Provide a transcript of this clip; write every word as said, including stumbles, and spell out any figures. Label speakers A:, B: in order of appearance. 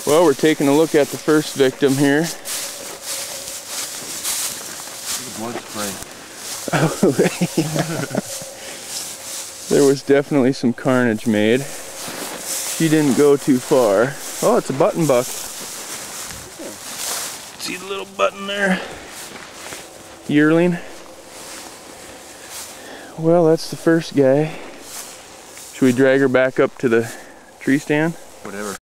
A: Well, we're taking a look at the first victim here.
B: Blood spray.
A: Oh, there was definitely some carnage made. She didn't go too far. Oh, it's a button buck. See the little button there? Yearling. Well, that's the first guy. Should we drag her back up to the tree stand?
B: Whatever.